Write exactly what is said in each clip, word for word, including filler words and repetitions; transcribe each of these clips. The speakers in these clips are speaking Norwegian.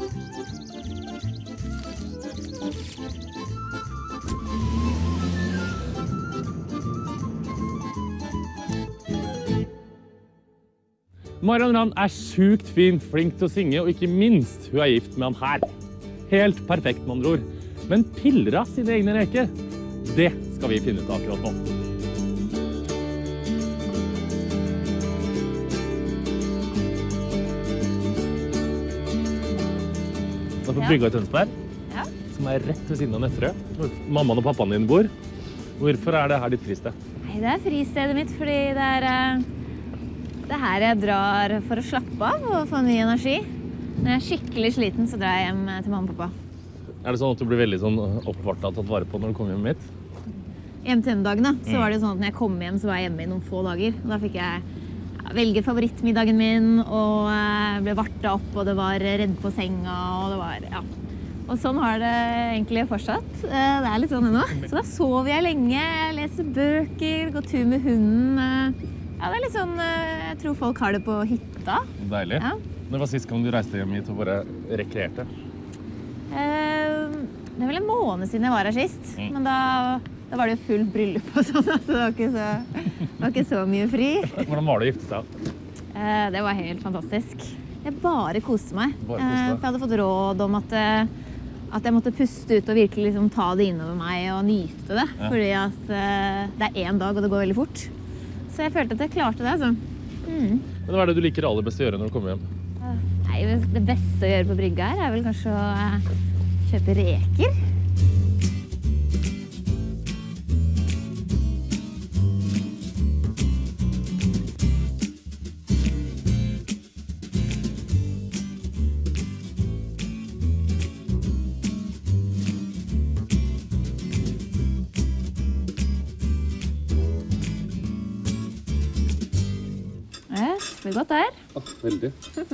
Marion Ravn er sjukt fin, flink til å synge, og ikke minst, hun er gift med han her. Helt perfekt, med andre ord. Men piller av sine egne reker, det skal vi finne ut akkurat nå. Det er på brygga i Tønsberg, ja. Som er rett ved siden av Nøtterøy, hvor mammaen og pappaen din bor. Hvorfor er det her ditt fristed? Nei, det er fristedet mitt, fordi det er... Det er her jeg drar for å slappe av og få ny energi. Når jeg er skikkelig sliten, så drar jeg hjem til mamma og pappa. Er det sånn at du blir veldig sånn oppvartet og tatt vare på når du kommer hjem hit? Hjem til hjemmedagene, så var det sånn at når jeg kom hjem, så var jeg hjemme i noen få dager. Og da fikk jeg ja, velge favorittmiddagen min, og ble vartet opp, og det var redd på senga, og det var, ja. Og sånn har det egentlig fortsatt. Det er litt sånn ennå. Så da sover jeg lenge, jeg leser bøker, går tur med hunden. Ja, det er litt sånn, jeg tror folk har det på hytta. Deilig. Ja. Det var sist gang du reiste hjem hit og bare rekreerte? Eh, det er vel en måned siden jeg var her sist. Mm. Men da, da var det jo full bryllup og sånn, så det var ikke så, det var ikke så mye fri. Hvordan var det å gifte seg? Eh, det var helt fantastisk. Jeg bare koste meg. Bare koste deg. Eh, for jeg hadde fått råd om at, at jeg måtte puste ut og virkelig liksom ta det innover meg og nyte det. Ja. Fordi at eh, det er en dag, og det går veldig fort. Så jeg følte at jeg klarte det, altså. Mm. Men hva er det du liker aller best å gjøre når du kommer hjem? Nei, det beste å gjøre på brygga her er vel kanskje å kjøpe reker. Det blir godt der. Ja, veldig.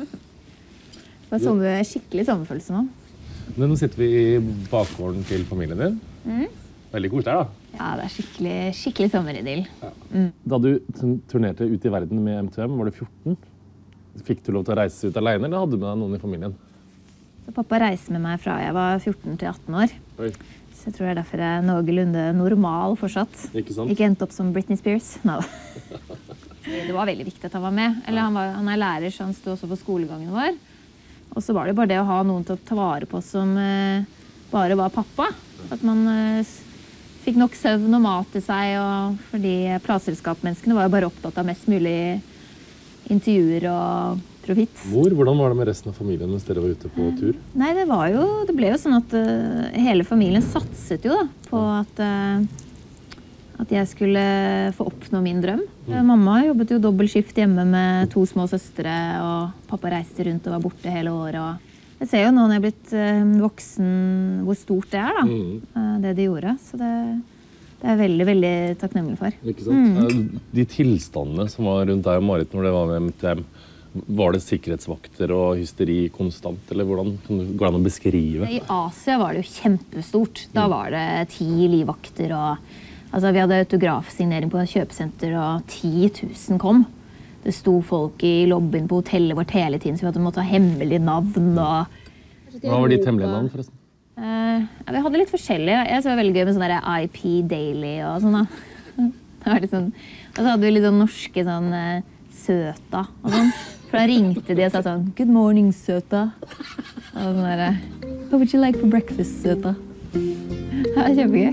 Det var sommer, skikkelig sommerfølelse nå. Men nå sitter vi i bakgården til familien din. Mm. Veldig koselig her da. Ja, det er skikkelig, skikkelig sommeridyll. Ja. Mm. Da du turnerte ut i verden med M to M, var du fjorten. Fikk du lov til å reise ut alene, eller hadde du med deg noen i familien? Så pappa reiste med meg fra jeg var fjorten til atten år. Oi. Så jeg tror det er derfor jeg er noenlunde normal fortsatt. Ikke sant? Ikke endt opp som Britney Spears. Nei. Det var veldig viktig at han var med. Eller han, var, han er lærer, så han stod også på skolegangen vår. Og så var det bare det å ha noen til å ta vare på som eh, bare var pappa. At man eh, fikk nok søvn og mat til seg, og fordi plateselskapsmenneskene var jo bare opptatt av mest mulig intervjuer og profitt. Mor, hvordan var det med resten av familien mens dere var ute på tur? Nei, det var jo, det ble jo sånn at uh, hele familien satset jo da, på at, uh, at jeg skulle få oppnå min drøm. Mm. Mamma jobbet jo dobbeltskift hjemme med to små søstre, og pappa reiste rundt og var borte hele året. Og jeg ser jo nå når jeg er blitt uh, voksen hvor stort det er da, mm. uh, det de gjorde. Så det, det er jeg veldig, veldig takknemlig for. Ikke sant? Mm. De tilstandene som var rundt deg og Marit når det var med M to M, var det sikkerhetsvakter og hysteri konstant, eller hvordan kan du gå an å beskrive? I Asia var det jo kjempestort. Da var det ti livvakter, og altså, vi hadde autografsignering på kjøpesenter, og ti tusen kom. Det sto folk i lobbyen på hotellet vårt hele tiden, så vi hadde måttet ha hemmelige navn. Og... Hva var ditt hemmelige navn, forresten? Uh, ja, vi hadde litt forskjellige. Jeg synes det var veldig gøy med sånn der I P Daily og sånn da. Det var litt sånn... Og så hadde vi litt sånn norske sånn uh, søta og sånn. For da ringte de og sa sånn, good morning, søta. Og sånn der, what would you like for breakfast, søta? Det er kjempegøy.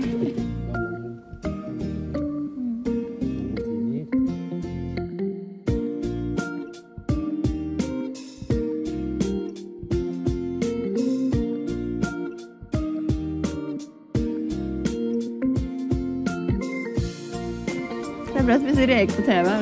Det er bra å spise reker på T V.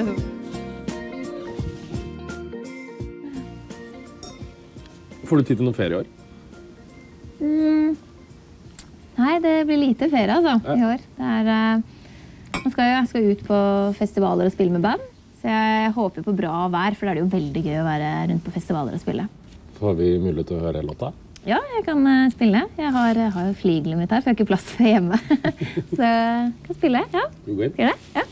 Får du tid til noen ferie i år? Mm. Nei, det blir lite ferie altså, ja. I år. Det er, uh, man skal, jeg skal ut på festivaler og spille med band, så jeg håper på bra vær, for det er jo veldig gøy å være rundt på festivaler og spille. Får vi mulighet til å høre låta? Ja, jeg kan uh, spille. Jeg har, jeg har jo fligelet mitt her, for jeg har ikke plass til hjemme. Så jeg kan spille, ja. Skal det? Ja.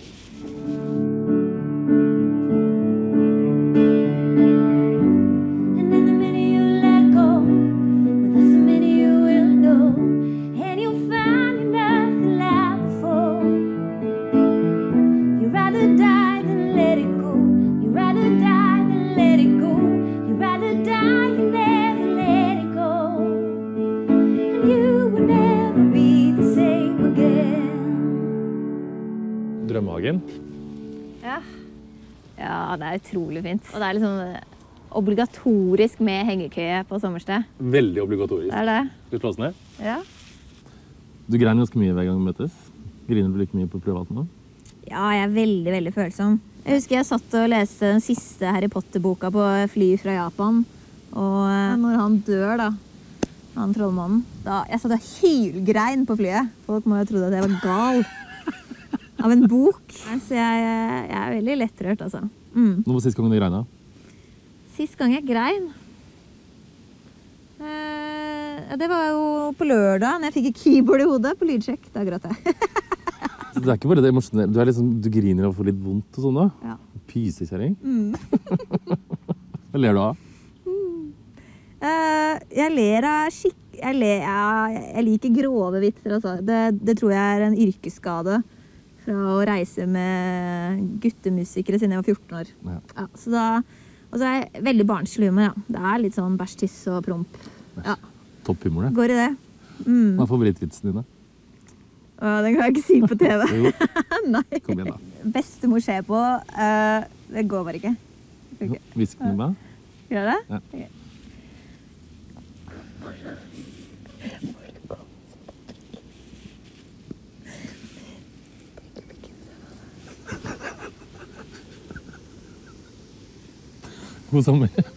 Barnehagen. Ja. Ja, det er utrolig fint. Og det er liksom obligatorisk med hengekøye på sommersted. Veldig obligatorisk. Det er det. Skal vi slå oss ned? Ja. Du greiner ganske mye hver gang vi møtes. Griner du like mye på privaten da? Ja, jeg er veldig, veldig følsom. Jeg husker jeg satt og leste den siste Harry Potter-boka på fly fra Japan. Og når han dør da, han trollmannen, da jeg satt og hylgrein på flyet. Folk må jo ha trodd at jeg var gal. Av en bok. Så jeg, jeg er veldig lettrørt, altså. Mm. Nå var sist gang du greina? Sist gang jeg grein? Eh, det var jo på lørdag, når jeg fikk et keyboard i hodet på lydsjekk. Da gråt jeg. Så det er ikke bare det emosjonelle. Du, er liksom, du griner og får litt vondt og sånn da? Ja. Pysekjæring? Mm. Hva ler du av? Mm. Uh, jeg ler av skikk... Jeg, ler, jeg, jeg liker grove vitser, altså. Det, det tror jeg er en yrkesskade fra å reise med guttemusikere siden jeg var fjorten år. Ja. Ja, så da... Og så er jeg veldig barnslig humor, ja. Det er litt sånn bæsj, tiss og promp. Ja. Topphumor, det. Går i det. Mm. Hva er favorittvitsen din da? Åh, den kan jeg ikke si på T V. Jo. Nei. Kom igjen da. Bestemor ser på. Uh, det går bare ikke. Jo, Hvisk den med meg. Gjør det? Ja. Okay. God sommer.